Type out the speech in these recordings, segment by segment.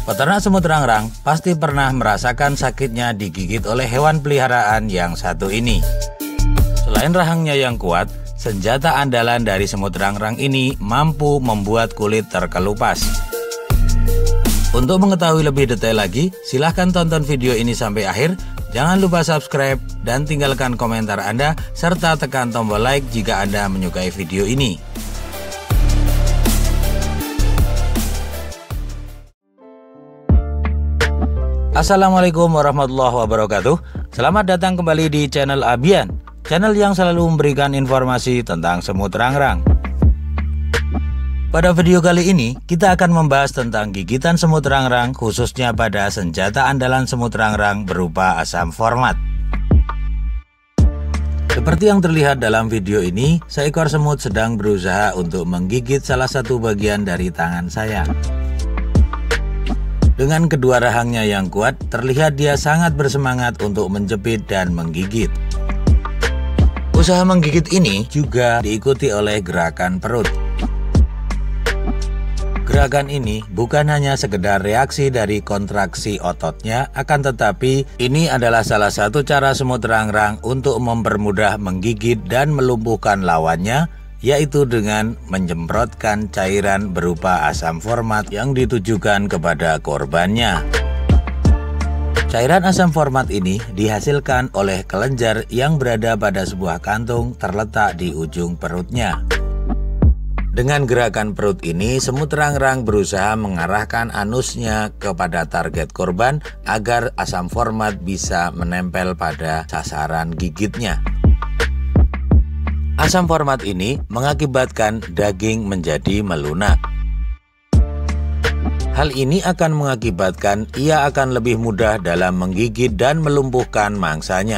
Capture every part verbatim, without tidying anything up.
Peternak semut rangrang pasti pernah merasakan sakitnya digigit oleh hewan peliharaan yang satu ini. Selain rahangnya yang kuat, senjata andalan dari semut rangrang ini mampu membuat kulit terkelupas. Untuk mengetahui lebih detail lagi, silahkan tonton video ini sampai akhir. Jangan lupa subscribe dan tinggalkan komentar Anda, serta tekan tombol like jika Anda menyukai video ini. Assalamualaikum warahmatullahi wabarakatuh. Selamat datang kembali di channel Abian, channel yang selalu memberikan informasi tentang semut rangrang. Pada video kali ini, kita akan membahas tentang gigitan semut rangrang, khususnya pada senjata andalan semut rangrang berupa asam format. Seperti yang terlihat dalam video ini, seekor semut sedang berusaha untuk menggigit salah satu bagian dari tangan saya. Dengan kedua rahangnya yang kuat, terlihat dia sangat bersemangat untuk menjepit dan menggigit. Usaha menggigit ini juga diikuti oleh gerakan perut. Gerakan ini bukan hanya sekedar reaksi dari kontraksi ototnya, akan tetapi ini adalah salah satu cara semut rangrang untuk mempermudah menggigit dan melumpuhkan lawannya, yaitu dengan menyemprotkan cairan berupa asam format yang ditujukan kepada korbannya. Cairan asam format ini dihasilkan oleh kelenjar yang berada pada sebuah kantung terletak di ujung perutnya. Dengan gerakan perut ini, semut rangrang berusaha mengarahkan anusnya kepada target korban agar asam format bisa menempel pada sasaran gigitnya. Asam format ini mengakibatkan daging menjadi melunak. Hal ini akan mengakibatkan ia akan lebih mudah dalam menggigit dan melumpuhkan mangsanya.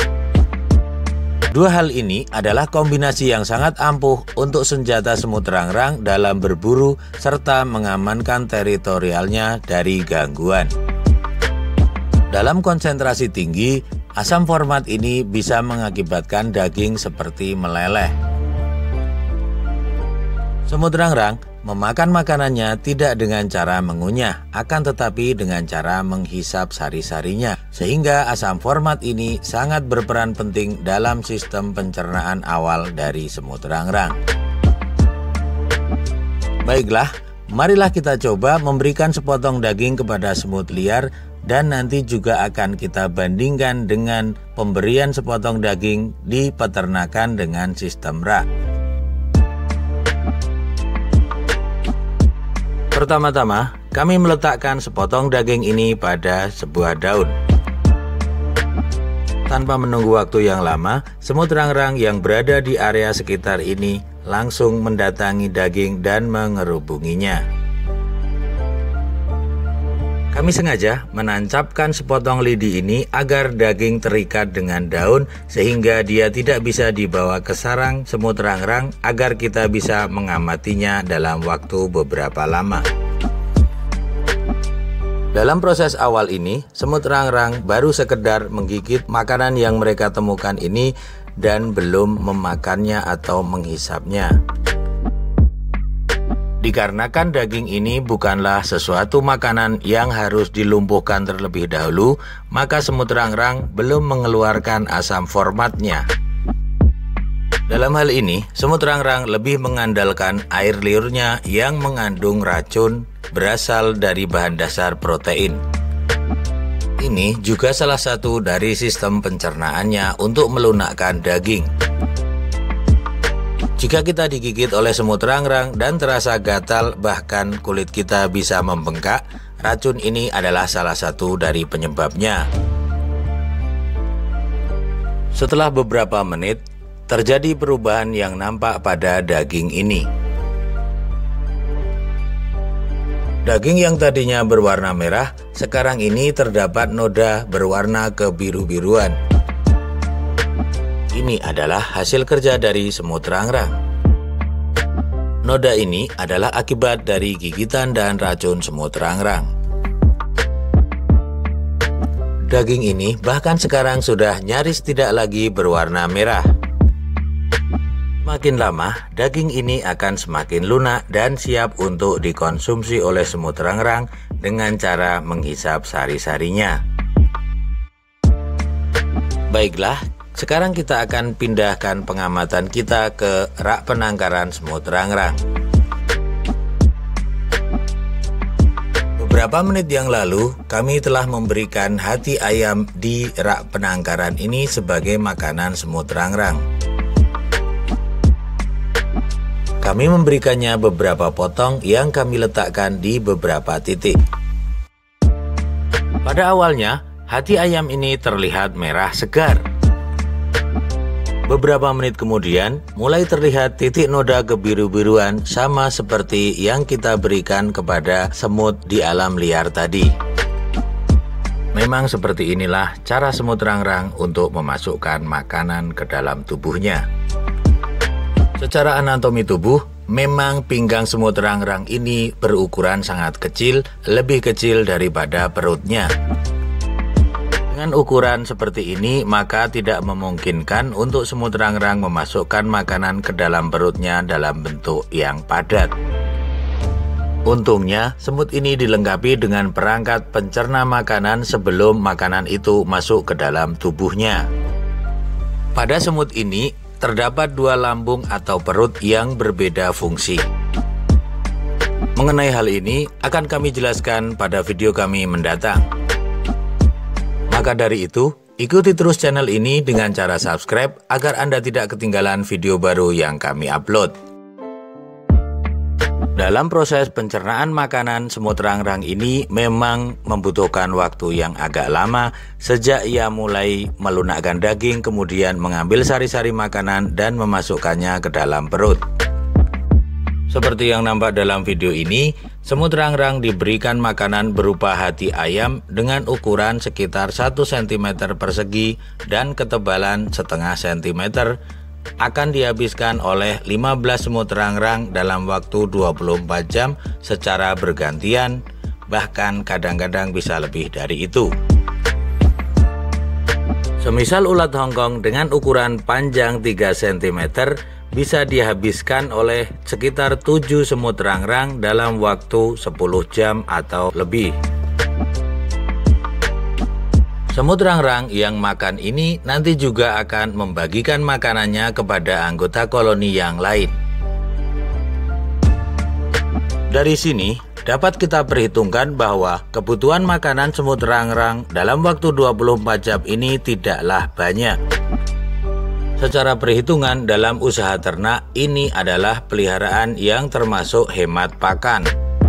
Dua hal ini adalah kombinasi yang sangat ampuh untuk senjata semut rangrang dalam berburu serta mengamankan teritorialnya dari gangguan. Dalam konsentrasi tinggi, asam format ini bisa mengakibatkan daging seperti meleleh. Semut rangrang memakan makanannya tidak dengan cara mengunyah, akan tetapi dengan cara menghisap sari-sarinya, sehingga asam format ini sangat berperan penting dalam sistem pencernaan awal dari semut rangrang. Baiklah, marilah kita coba memberikan sepotong daging kepada semut liar, dan nanti juga akan kita bandingkan dengan pemberian sepotong daging di peternakan dengan sistem rak. Pertama-tama, kami meletakkan sepotong daging ini pada sebuah daun. Tanpa menunggu waktu yang lama, semut rangrang yang berada di area sekitar ini langsung mendatangi daging dan mengerubunginya. Kami sengaja menancapkan sepotong lidi ini agar daging terikat dengan daun sehingga dia tidak bisa dibawa ke sarang semut rangrang agar kita bisa mengamatinya dalam waktu beberapa lama. Dalam proses awal ini, semut rangrang baru sekedar menggigit makanan yang mereka temukan ini dan belum memakannya atau menghisapnya. Dikarenakan daging ini bukanlah sesuatu makanan yang harus dilumpuhkan terlebih dahulu, maka semut rangrang belum mengeluarkan asam formatnya. Dalam hal ini, semut rangrang lebih mengandalkan air liurnya yang mengandung racun berasal dari bahan dasar protein. Ini juga salah satu dari sistem pencernaannya untuk melunakkan daging. Jika kita digigit oleh semut rangrang dan terasa gatal, bahkan kulit kita bisa membengkak, racun ini adalah salah satu dari penyebabnya. Setelah beberapa menit, terjadi perubahan yang nampak pada daging ini. Daging yang tadinya berwarna merah, sekarang ini terdapat noda berwarna kebiru-biruan. Ini adalah hasil kerja dari semut rangrang. Noda ini adalah akibat dari gigitan dan racun semut rangrang. Daging ini bahkan sekarang sudah nyaris tidak lagi berwarna merah. Makin lama, daging ini akan semakin lunak dan siap untuk dikonsumsi oleh semut rangrang dengan cara menghisap sari-sarinya. Baiklah, sekarang kita akan pindahkan pengamatan kita ke rak penangkaran semut rangrang. Beberapa menit yang lalu, kami telah memberikan hati ayam di rak penangkaran ini sebagai makanan semut rangrang. Kami memberikannya beberapa potong yang kami letakkan di beberapa titik. Pada awalnya, hati ayam ini terlihat merah segar. Beberapa menit kemudian, mulai terlihat titik noda kebiru-biruan sama seperti yang kita berikan kepada semut di alam liar tadi. Memang seperti inilah cara semut rangrang untuk memasukkan makanan ke dalam tubuhnya. Secara anatomi tubuh, memang pinggang semut rangrang ini berukuran sangat kecil, lebih kecil daripada perutnya. Dengan ukuran seperti ini, maka tidak memungkinkan untuk semut rangrang memasukkan makanan ke dalam perutnya dalam bentuk yang padat. Untungnya, semut ini dilengkapi dengan perangkat pencerna makanan sebelum makanan itu masuk ke dalam tubuhnya. Pada semut ini, terdapat dua lambung atau perut yang berbeda fungsi. Mengenai hal ini, akan kami jelaskan pada video kami mendatang. Maka dari itu, ikuti terus channel ini dengan cara subscribe agar Anda tidak ketinggalan video baru yang kami upload. Dalam proses pencernaan makanan, semut rangrang ini memang membutuhkan waktu yang agak lama sejak ia mulai melunakkan daging, kemudian mengambil sari-sari makanan dan memasukkannya ke dalam perut. Seperti yang nampak dalam video ini, semut rangrang diberikan makanan berupa hati ayam dengan ukuran sekitar satu sentimeter persegi dan ketebalan setengah sentimeter akan dihabiskan oleh lima belas semut rangrang dalam waktu dua puluh empat jam secara bergantian, bahkan kadang-kadang bisa lebih dari itu. Semisal ulat Hongkong dengan ukuran panjang tiga sentimeter bisa dihabiskan oleh sekitar tujuh semut rangrang dalam waktu sepuluh jam atau lebih. Semut rangrang yang makan ini nanti juga akan membagikan makanannya kepada anggota koloni yang lain. Dari sini dapat kita perhitungkan bahwa kebutuhan makanan semut rangrang dalam waktu dua puluh empat jam ini tidaklah banyak. Secara perhitungan dalam usaha ternak, ini adalah peliharaan yang termasuk hemat pakan.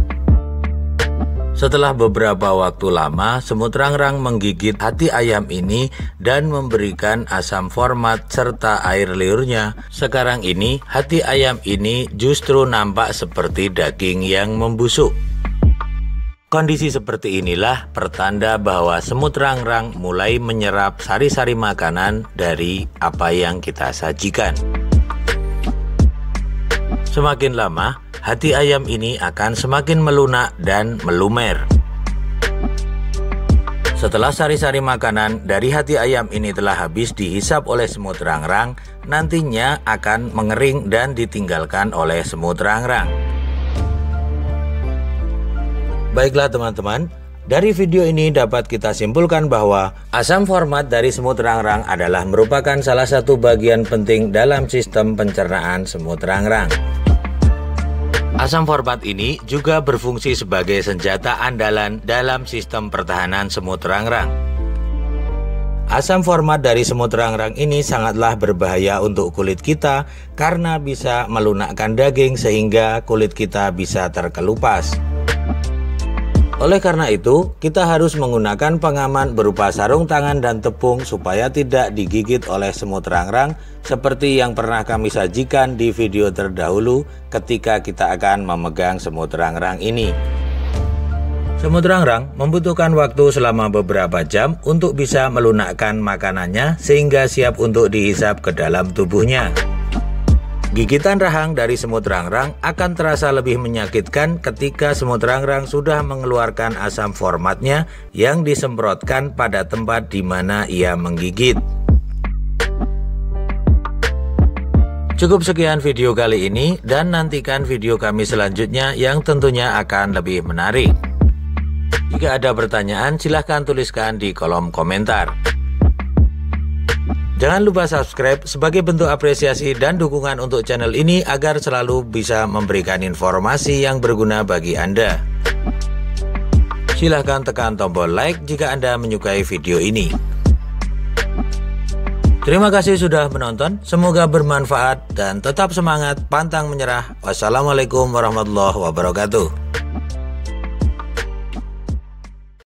Setelah beberapa waktu lama, semut rangrang menggigit hati ayam ini dan memberikan asam format serta air liurnya. Sekarang ini, hati ayam ini justru nampak seperti daging yang membusuk. Kondisi seperti inilah pertanda bahwa semut rangrang mulai menyerap sari-sari makanan dari apa yang kita sajikan. Semakin lama, hati ayam ini akan semakin melunak dan melumer. Setelah sari-sari makanan dari hati ayam ini telah habis dihisap oleh semut rangrang, nantinya akan mengering dan ditinggalkan oleh semut rangrang. Baiklah teman-teman, dari video ini dapat kita simpulkan bahwa asam format dari semut rangrang adalah merupakan salah satu bagian penting dalam sistem pencernaan semut rangrang. Asam format ini juga berfungsi sebagai senjata andalan dalam sistem pertahanan semut rangrang. Asam format dari semut rangrang ini sangatlah berbahaya untuk kulit kita karena bisa melunakkan daging sehingga kulit kita bisa terkelupas. Oleh karena itu, kita harus menggunakan pengaman berupa sarung tangan dan tepung supaya tidak digigit oleh semut rangrang seperti yang pernah kami sajikan di video terdahulu ketika kita akan memegang semut rangrang ini. Semut rangrang membutuhkan waktu selama beberapa jam untuk bisa melunakkan makanannya sehingga siap untuk dihisap ke dalam tubuhnya. Gigitan rahang dari semut rangrang akan terasa lebih menyakitkan ketika semut rangrang sudah mengeluarkan asam formatnya yang disemprotkan pada tempat di mana ia menggigit. Cukup sekian video kali ini dan nantikan video kami selanjutnya yang tentunya akan lebih menarik. Jika ada pertanyaan, silahkan tuliskan di kolom komentar. Jangan lupa subscribe sebagai bentuk apresiasi dan dukungan untuk channel ini agar selalu bisa memberikan informasi yang berguna bagi Anda. Silahkan tekan tombol like jika Anda menyukai video ini. Terima kasih sudah menonton, semoga bermanfaat dan tetap semangat, pantang menyerah. Wassalamualaikum warahmatullahi wabarakatuh.